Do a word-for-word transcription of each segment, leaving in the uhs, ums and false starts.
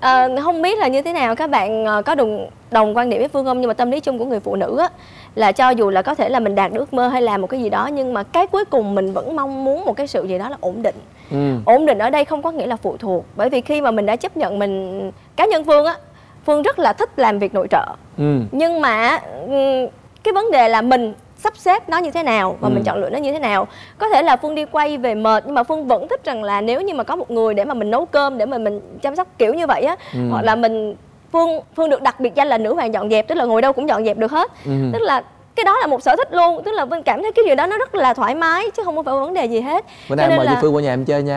À, không biết là như thế nào các bạn có đồng đồng quan điểm với Phương không, nhưng mà tâm lý chung của người phụ nữ á, là cho dù là có thể là mình đạt được ước mơ hay làm một cái gì đó, nhưng mà cái cuối cùng mình vẫn mong muốn một cái sự gì đó là ổn định. Ừ. Ổn định ở đây không có nghĩa là phụ thuộc, bởi vì khi mà mình đã chấp nhận mình, cá nhân Phương á, Phương rất là thích làm việc nội trợ. Ừ. Nhưng mà cái vấn đề là mình sắp xếp nó như thế nào và ừ. mình chọn lựa nó như thế nào. Có thể là Phương đi quay về mệt, nhưng mà Phương vẫn thích rằng là nếu như mà có một người để mà mình nấu cơm, để mà mình chăm sóc kiểu như vậy á, ừ. hoặc là mình Phương Phương được đặc biệt danh là nữ hoàng dọn dẹp, tức là ngồi đâu cũng dọn dẹp được hết. Ừ. Tức là cái đó là một sở thích luôn, tức là Vân cảm thấy cái điều đó nó rất là thoải mái chứ không có phải vấn đề gì hết. Bữa nay mời là... chị Phương qua nhà em chơi nha.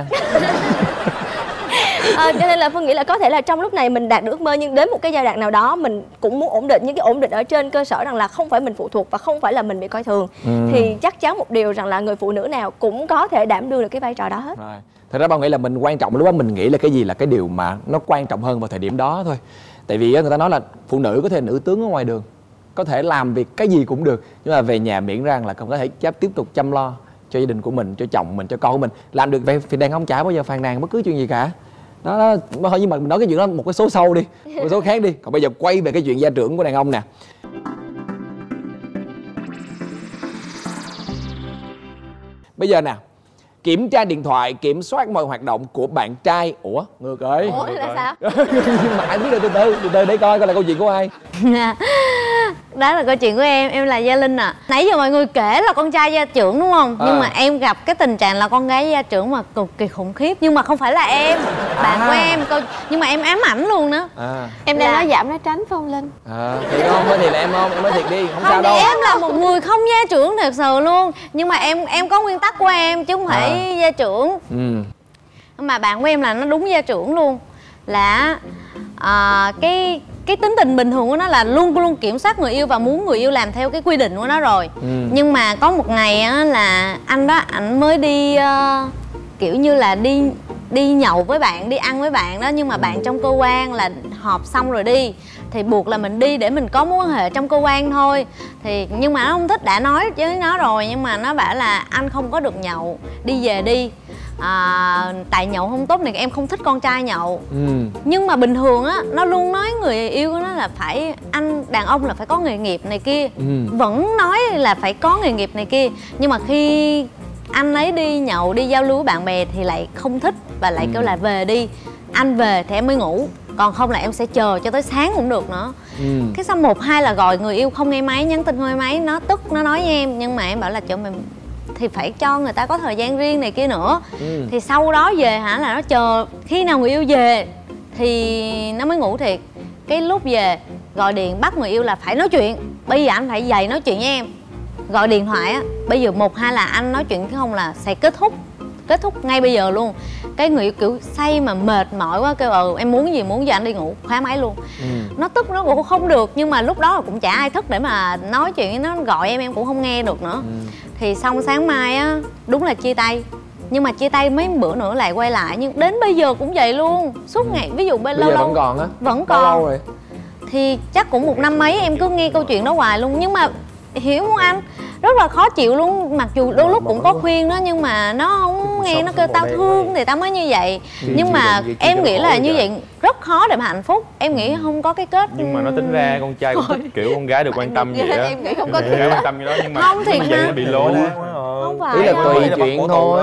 À, cho nên là Phương nghĩ là có thể là trong lúc này mình đạt được ước mơ, nhưng đến một cái giai đoạn nào đó mình cũng muốn ổn định. Nhưng cái ổn định ở trên cơ sở rằng là không phải mình phụ thuộc và không phải là mình bị coi thường. Ừ. Thì chắc chắn một điều rằng là người phụ nữ nào cũng có thể đảm đương được cái vai trò đó hết. Rồi. Thật ra bao nghĩ là mình quan trọng lúc đó mình nghĩ là cái gì là cái điều mà nó quan trọng hơn vào thời điểm đó thôi. Tại vì người ta nói là phụ nữ có thể nữ tướng ở ngoài đường, có thể làm việc cái gì cũng được, nhưng mà về nhà miễn rằng là còn có thể chấp tiếp tục chăm lo cho gia đình của mình, cho chồng mình, cho con của mình. Làm được vậy thì đàn ông chả bao giờ phàn nàn bất cứ chuyện gì cả. Đó, đó thôi, nhưng mà mình nói cái chuyện đó một cái số sau đi, một cái số khác đi. Còn bây giờ quay về cái chuyện gia trưởng của đàn ông nè. Bây giờ nè, kiểm tra điện thoại, kiểm soát mọi hoạt động của bạn trai. Ủa, ngược rồi. Ủa là sao? Nhưng mà ai biết được, từ từ, từ từ để coi coi là câu chuyện của ai. Đó là câu chuyện của em, em là Gia Linh à. Nãy giờ mọi người kể là con trai gia trưởng đúng không? À. Nhưng mà em gặp cái tình trạng là con gái gia trưởng mà cực kỳ khủng khiếp. Nhưng mà không phải là em, bạn à. của em câu... Nhưng mà em ám ảnh luôn đó. À. Em đang là... nói giảm nó tránh phải không Linh? À, thì không, nói thiệt là em không, em nói thiệt đi, không, không sao đâu. Em là một người không gia trưởng thật sự luôn. Nhưng mà em em có nguyên tắc của em chứ không phải à. gia trưởng. Ừ. Mà bạn của em là nó đúng gia trưởng luôn. Là à, cái cái tính tình bình thường của nó là luôn luôn kiểm soát người yêu và muốn người yêu làm theo cái quy định của nó rồi. Ừ. Nhưng mà có một ngày á là anh đó ảnh mới đi uh, kiểu như là đi đi nhậu với bạn, đi ăn với bạn đó, nhưng mà bạn trong cơ quan là họp xong rồi đi thì buộc là mình đi để mình có mối quan hệ trong cơ quan thôi. Thì nhưng mà nó không thích, đã nói với nó rồi nhưng mà nó bảo là anh không có được nhậu, đi về đi. À, tại nhậu không tốt này, em không thích con trai nhậu. Ừ. Nhưng mà bình thường á, nó luôn nói người yêu của nó là phải, anh đàn ông là phải có nghề nghiệp này kia. Ừ. Vẫn nói là phải có nghề nghiệp này kia. Nhưng mà khi anh ấy đi nhậu, đi giao lưu với bạn bè thì lại không thích và lại ừ. kêu là về đi, anh về thì em mới ngủ, còn không là em sẽ chờ cho tới sáng cũng được nữa. Ừ. Cái xong một hai là gọi người yêu không nghe máy, nhắn tin không nghe máy, nó tức nó nói với em, nhưng mà em bảo là chỗ mình thì phải cho người ta có thời gian riêng này kia nữa. Ừ. Thì sau đó về hả là nó chờ khi nào người yêu về thì nó mới ngủ thiệt. Cái lúc về gọi điện bắt người yêu là phải nói chuyện, bây giờ anh phải dậy nói chuyện với em. Gọi điện thoại á, bây giờ một hai là anh nói chuyện chứ không là sẽ kết thúc kết thúc ngay bây giờ luôn. Cái người yêu kiểu say mà mệt mỏi quá kêu ừ em muốn gì muốn gì anh đi ngủ, khóa máy luôn. Ừ. Nó tức nó cũng không được, nhưng mà lúc đó cũng chả ai thức để mà nói chuyện với nó, gọi em em cũng không nghe được nữa. Ừ. Thì xong sáng mai á đúng là chia tay, nhưng mà chia tay mấy bữa nữa lại quay lại, nhưng đến bây giờ cũng vậy luôn suốt ngày. Ví dụ bên lâu lâu vẫn còn á, vẫn còn lâu rồi thì chắc cũng một năm mấy em cứ nghe câu chuyện đó hoài luôn. Nhưng mà hiểu không anh, rất là khó chịu luôn. Mặc dù đôi lúc cũng có khuyên đó nhưng mà nó không nghe, nó kêu tao thương thì tao mới như vậy. Nhưng mà em nghĩ là như vậy rất khó để mà hạnh phúc. Em nghĩ không có cái kết. Nhưng mà nó tính ra con trai cũng thích kiểu con gái được quan tâm vậy á. Em nghĩ không có cái quan tâm như đó, nhưng mà không thì nó bị lố. Không phải, ý là tùy chuyện thôi.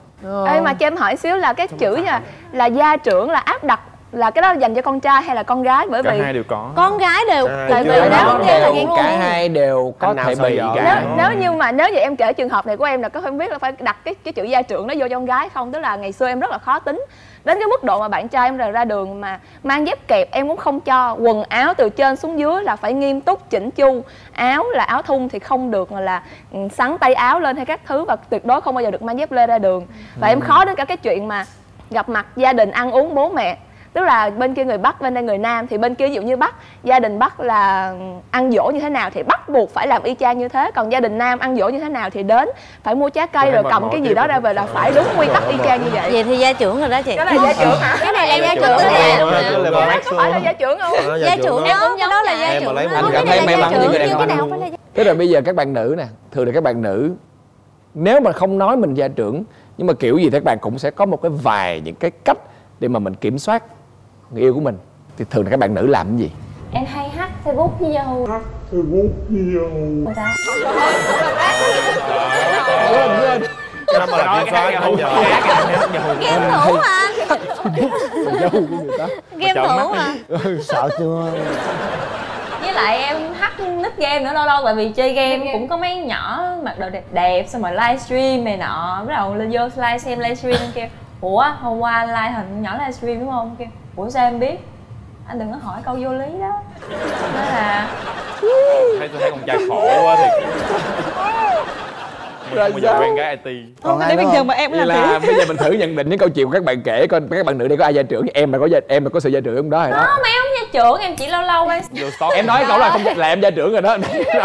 Ê mà cho em hỏi xíu là cái chữ là là gia trưởng là áp đặt là cái đó dành cho con trai hay là con gái? Bởi vì cả hai đều có, con gái đều tại vì nếu đều cả hai đều có thể bị. Nếu, nếu như mà nếu như em kể trường hợp này của em là có không biết là phải đặt cái cái chữ gia trưởng nó vô cho con gái không. Tức là ngày xưa em rất là khó tính đến cái mức độ mà bạn trai em ra ra đường mà mang dép kẹp em cũng không cho, quần áo từ trên xuống dưới là phải nghiêm túc chỉnh chu, áo là áo thun thì không được là xắn tay áo lên hay các thứ, và tuyệt đối không bao giờ được mang dép lê ra đường. Và ừ. em khó đến cả cái chuyện mà gặp mặt gia đình ăn uống bố mẹ. Tức là bên kia người Bắc, bên đây người Nam, thì bên kia ví dụ như Bắc, gia đình Bắc là ăn dỗ như thế nào thì bắt buộc phải làm y chang như thế. Còn gia đình Nam ăn dỗ như thế nào thì đến phải mua trái cây rồi cầm cái gì đó ra về là phải đúng nguyên tắc y chang như vậy. Vậy thì gia trưởng rồi đó chị. Cái này gia trưởng hả? Cái này là gia trưởng nè. Có phải là gia trưởng không? Gia trưởng đó, cái đó là gia trưởng. Anh cảm thấy may mắn như người đàn ông. Thế rồi bây giờ các bạn nữ nè, thường là các bạn nữ nếu mà không nói mình gia trưởng, nhưng mà kiểu gì các bạn cũng sẽ có một cái vài những cái cách để mà mình kiểm soát người yêu của mình. thì thường là các bạn nữ làm cái gì? Em hay hack Facebook với Yahoo. Hack Facebook với Yahoo. Sao? Quên quên. Cái năm mà làm kiểm soát không giờ. Game thủ mà. Yahoo của người ta. Game thủ mà. Sợ chưa? Với lại em hack nick game nữa, lâu lâu tại vì chơi game cũng có mấy nhỏ mặc đồ đẹp đẹp xong rồi livestream này nọ, bắt đầu lên vô live xem livestream kêu ủa hôm qua live hình nhỏ livestream đúng không, kêu ủa sao em biết, anh đừng có hỏi câu vô lý đó. Đó là Thấy tôi thấy con trai khổ quá thì Rồi bây giờ sao? quen gái i tê. Không, cái đấy bình thường mà em cũng Vậy làm là thế. bây giờ mình thử nhận định những câu chuyện của các bạn kể coi các bạn nữ đây có ai gia trưởng, em mà có gia, em mà có sự gia trưởng không đó rồi đó. không, em không gia trưởng, em chỉ lâu lâu đây. Em nói cậu là không là em gia trưởng rồi đó.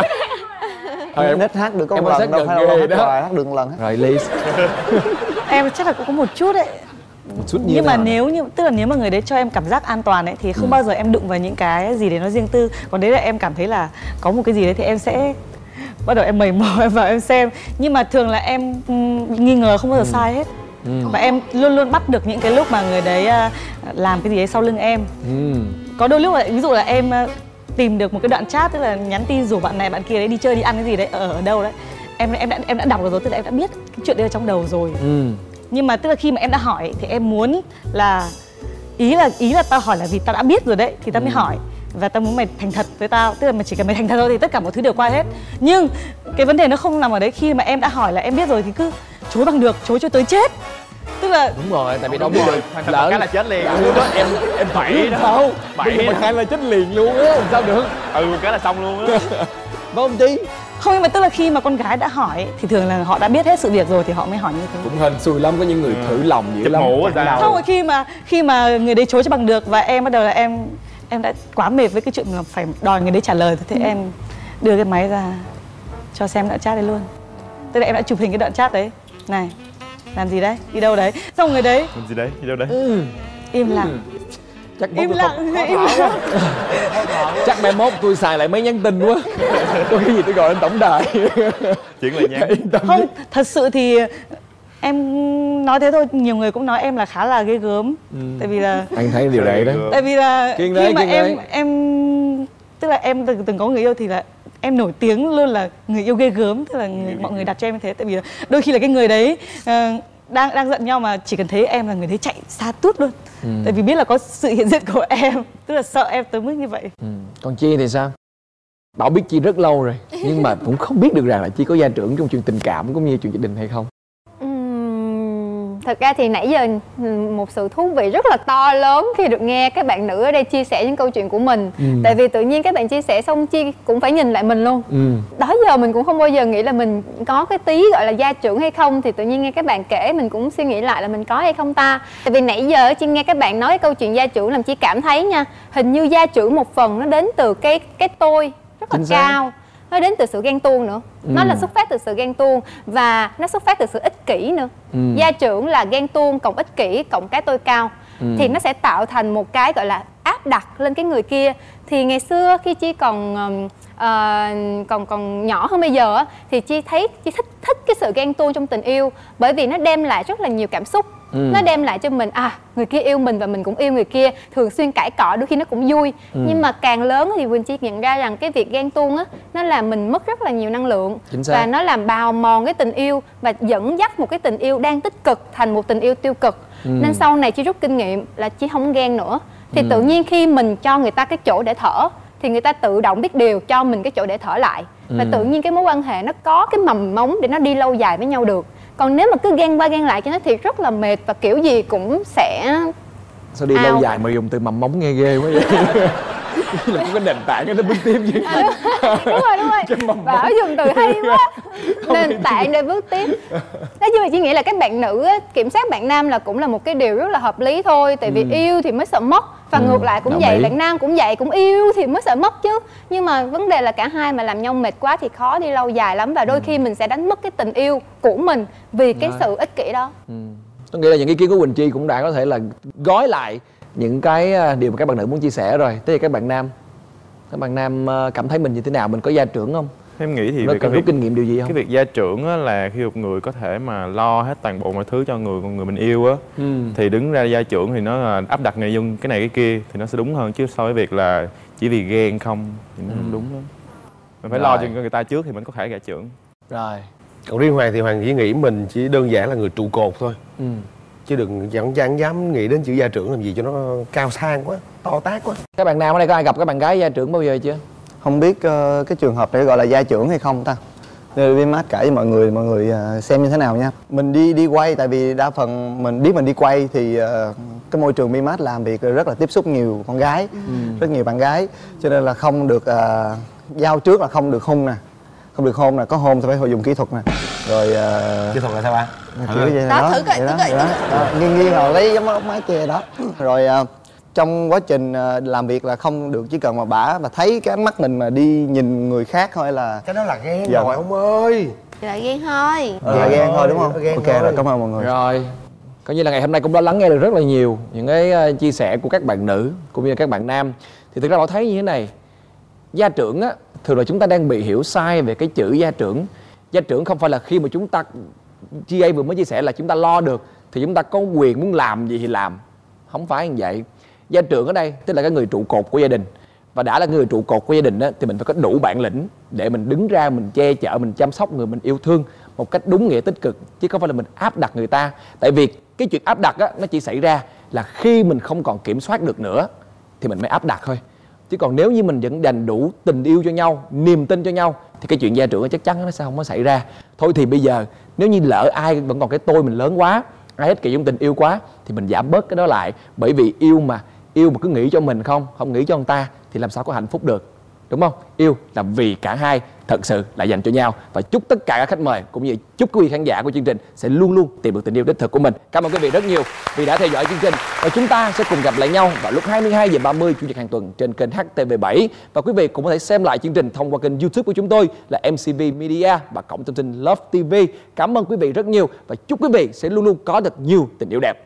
Thôi em Nít hát được có em một quan lần sát đâu, gần phải ghê đâu, đó. hát hoài, hát được một lần hết. Rồi Liz. Em chắc là cũng có một chút đấy. Chút như Nhưng mà nào? nếu như tức là nếu mà người đấy cho em cảm giác an toàn ấy thì không Ừ. bao giờ em đụng vào những cái gì đấy nó riêng tư. Còn đấy là em cảm thấy là có một cái gì đấy thì em sẽ bắt đầu em mày mò em vào em xem. Nhưng mà thường là em ừm, nghi ngờ không bao giờ sai hết. Ừ. Và em luôn luôn bắt được những cái lúc mà người đấy à, làm cái gì đấy sau lưng em. Ừ. Có đôi lúc là ví dụ là em à, tìm được một cái đoạn chat, tức là nhắn tin rủ bạn này bạn kia đấy đi chơi đi ăn cái gì đấy ở, ở đâu đấy. Em em đã em đã đọc được rồi, tức là em đã biết cái chuyện đấy ở trong đầu rồi. Ừ. Nhưng mà tức là khi mà em đã hỏi thì em muốn là ý là ý là tao hỏi là vì tao đã biết rồi đấy thì tao mới hỏi, và tao muốn mày thành thật với tao, tức là mày chỉ cần mày thành thật thôi thì tất cả mọi thứ đều qua hết. Nhưng cái vấn đề nó không nằm ở đấy, khi mà em đã hỏi là em biết rồi thì cứ chối bằng được, chối cho tới chết. Tức là Đúng rồi, tại vì đâu Đúng biết rồi, được thành thật cái là chết liền. Lỡ đó em em bảy đó. Sao? Bảy Bây giờ đó. mà khai là chết liền luôn á, sao được? Ừ cái là xong luôn á. Phải không Chi? không, nhưng mà tức là khi mà con gái đã hỏi thì thường là họ đã biết hết sự việc rồi thì họ mới hỏi như thế. Cũng hên xui lắm, có những người thử lòng dữ Chụp lắm. mũ Chẳng sao? đâu. Không, rồi khi mà khi mà người đấy chối cho bằng được và em bắt đầu là em em đã quá mệt với cái chuyện là phải đòi người đấy trả lời, thế em đưa cái máy ra cho xem đoạn chat đấy luôn. Tức là em đã chụp hình cái đoạn chat đấy. Này, làm gì đấy? Đi đâu đấy? Xong người đấy Làm gì đấy? Đi đâu đấy? Ừ. im lặng. Chắc Im bốc- lặng, im lặng. Chắc mai mốt tôi xài lại mấy nhắn tin quá. Có cái gì tôi gọi lên tổng đài. Chuyển lời nhắn. Yên tâm Không, đi. thật sự thì em nói thế thôi, nhiều người cũng nói em là khá là ghê gớm. Tại vì là Anh thấy điều đấy đó. tại vì là Kiên khi đấy, mà kiên em đấy. em tức là em từng, từng có người yêu thì là em nổi tiếng luôn là người yêu ghê gớm, tức là người, mọi người đặt cho em như thế. Tại vì là đôi khi là cái người đấy ờ, đang đang giận nhau mà chỉ cần thấy em là người đấy chạy xa tuốt luôn. Ừ. Tại vì biết là có sự hiện diện của em, tức là sợ em tới mức như vậy. Ừ. Còn Chi thì sao? Bảo biết Chi rất lâu rồi, nhưng mà cũng không biết được rằng là Chi có gia trưởng trong chuyện tình cảm cũng như chuyện gia đình hay không. Ừm, thật ra thì nãy giờ một sự thú vị rất là to lớn khi được nghe các bạn nữ ở đây chia sẻ những câu chuyện của mình. Ừ. Tại vì tự nhiên các bạn chia sẻ xong Chi cũng phải nhìn lại mình luôn. Ừ. Đó giờ mình cũng không bao giờ nghĩ là mình có cái tí gọi là gia trưởng hay không, thì tự nhiên nghe các bạn kể mình cũng suy nghĩ lại là mình có hay không ta. Tại vì nãy giờ Chi nghe các bạn nói cái câu chuyện gia trưởng làm Chi cảm thấy nha, hình như gia trưởng một phần nó đến từ cái cái tôi rất là Chính xác. cao, nó đến từ sự ghen tuông nữa. Ừ. Nó là xuất phát từ sự ghen tuông và nó xuất phát từ sự ích kỷ nữa. Ừ. Gia trưởng là ghen tuông cộng ích kỷ cộng cái tôi cao. Ừ. Thì nó sẽ tạo thành một cái gọi là áp đặt lên cái người kia. Thì ngày xưa khi Chi còn ừm, ờ, còn còn nhỏ hơn bây giờ á, thì Chi thấy Chi thích thích cái sự ghen tuông trong tình yêu, bởi vì nó đem lại rất là nhiều cảm xúc. Ừ. Nó đem lại cho mình à người kia yêu mình và mình cũng yêu người kia, thường xuyên cãi cọ đôi khi nó cũng vui. Ừ. Nhưng mà càng lớn thì Quỳnh Chi nhận ra rằng cái việc ghen tuông á, nó làm mình mất rất là nhiều năng lượng. Chính xác. Và nó làm bào mòn cái tình yêu và dẫn dắt một cái tình yêu đang tích cực thành một tình yêu tiêu cực. Ừ. Nên sau này Chi rút kinh nghiệm là Chi không ghen nữa. Thì Ừ. tự nhiên khi mình cho người ta cái chỗ để thở thì người ta tự động biết điều cho mình cái chỗ để thở lại. Và Ừ. tự nhiên cái mối quan hệ nó có cái mầm móng để nó đi lâu dài với nhau được. Còn nếu mà cứ ghen qua ghen lại cho nó thì rất là mệt và kiểu gì cũng sẽ Sao đi Ao. lâu dài mà dùng từ mầm móng nghe ghê quá vậy. Là có cái nền tảng để bước tiếp chứ. đúng rồi đúng Cái rồi mầm móng. Bảo dùng từ hay quá. Nền tảng để bước tiếp. Nói chung là chỉ nghĩ là các bạn nữ á, kiểm soát bạn nam là cũng là một cái điều rất là hợp lý thôi. Tại vì Ừ. yêu thì mới sợ mất. Và Ừ, ngược lại cũng đồng vậy, ý. bạn nam cũng vậy, cũng yêu thì mới sợ mất chứ. Nhưng mà vấn đề là cả hai mà làm nhau mệt quá thì khó đi lâu dài lắm. Và đôi khi mình sẽ đánh mất cái tình yêu của mình vì cái Rồi. sự ích kỷ đó. Ừ. Tôi nghĩ là những ý kiến của Quỳnh Chi cũng đã có thể là gói lại những cái à, điều mà các bạn nữ muốn chia sẻ rồi. Thế thì các bạn nam, các bạn nam à, cảm thấy mình như thế nào, mình có gia trưởng không? Em nghĩ thì nó về cần cái rút việc kinh nghiệm điều gì không? cái việc gia trưởng á, là khi một người có thể mà lo hết toàn bộ mọi thứ cho người người mình yêu á, ừ. thì đứng ra gia trưởng thì nó là áp đặt nội dung cái này cái kia thì nó sẽ đúng hơn, chứ so với việc là chỉ vì ghen không thì nó ừ. không đúng lắm. Mình phải Rồi. lo cho người ta trước thì mình có thể gia trưởng. Rồi. Còn riêng Hoàng thì Hoàng chỉ nghĩ mình chỉ đơn giản là người trụ cột thôi, ừ. chứ đừng chẳng, chẳng dám nghĩ đến chữ gia trưởng làm gì cho nó cao sang quá, to tát quá. Các bạn nam ở đây có ai gặp các bạn gái gia trưởng bao giờ chưa? Không biết uh, cái trường hợp này gọi là gia trưởng hay không ta? Nên Vi Mát kể với mọi người, mọi người uh, xem như thế nào nha. Mình đi đi quay, tại vì đa phần mình biết mình đi quay thì uh, cái môi trường Vi Mát làm việc rất là tiếp xúc nhiều con gái, ừ. rất nhiều bạn gái, cho nên là không được uh, giao trước là không được hôn nè, không được hôn nè, có hôn thì phải dùng kỹ thuật nè, rồi uh, kỹ thuật là sao bạn? Kiểu vậy đó, thử coi, thử coi, nghiêng nghiêng rồi lấy giống ốc mái che đó, rồi uh, trong quá trình làm việc là không được, chỉ cần mà bả mà thấy cái ánh mắt mình mà đi nhìn người khác thôi là cái đó là ghen dạ. rồi ông ơi. Là ghen thôi. Ờ, là ghen thôi đúng không? Ghen ok thôi. rồi, cảm ơn mọi người. Rồi, coi như là ngày hôm nay cũng đã lắng nghe được rất là nhiều những cái chia sẻ của các bạn nữ cũng như là các bạn nam. Thì thực ra Bảo thấy như thế này, gia trưởng á, thường là chúng ta đang bị hiểu sai về cái chữ gia trưởng. Gia trưởng không phải là khi mà chúng ta, G A vừa mới chia sẻ là chúng ta lo được thì chúng ta có quyền muốn làm gì thì làm. Không phải như vậy. Gia trưởng ở đây tức là cái người trụ cột của gia đình, và đã là người trụ cột của gia đình đó, thì mình phải có đủ bản lĩnh để mình đứng ra, mình che chở, mình chăm sóc người mình yêu thương một cách đúng nghĩa tích cực, chứ không phải là mình áp đặt người ta. Tại vì cái chuyện áp đặt á, nó chỉ xảy ra là khi mình không còn kiểm soát được nữa thì mình mới áp đặt thôi. Chứ còn nếu như mình vẫn dành đủ tình yêu cho nhau, niềm tin cho nhau thì cái chuyện gia trưởng chắc chắn nó sẽ không có xảy ra. Thôi thì bây giờ nếu như lỡ ai vẫn còn cái tôi mình lớn quá, ai hết kỳ trong tình yêu quá thì mình giảm bớt cái đó lại. Bởi vì yêu mà yêu mà cứ nghĩ cho mình không, không nghĩ cho người ta thì làm sao có hạnh phúc được, đúng không? Yêu là vì cả hai thật sự là dành cho nhau. Và chúc tất cả các khách mời cũng như chúc quý vị khán giả của chương trình sẽ luôn luôn tìm được tình yêu đích thực của mình. Cảm ơn quý vị rất nhiều vì đã theo dõi chương trình, và chúng ta sẽ cùng gặp lại nhau vào lúc hai mươi hai giờ ba mươi chủ nhật hàng tuần trên kênh H T V bảy. Và quý vị cũng có thể xem lại chương trình thông qua kênh YouTube của chúng tôi là M C V Media và cổng thông tin Love ti vi. Cảm ơn quý vị rất nhiều và chúc quý vị sẽ luôn luôn có được nhiều tình yêu đẹp.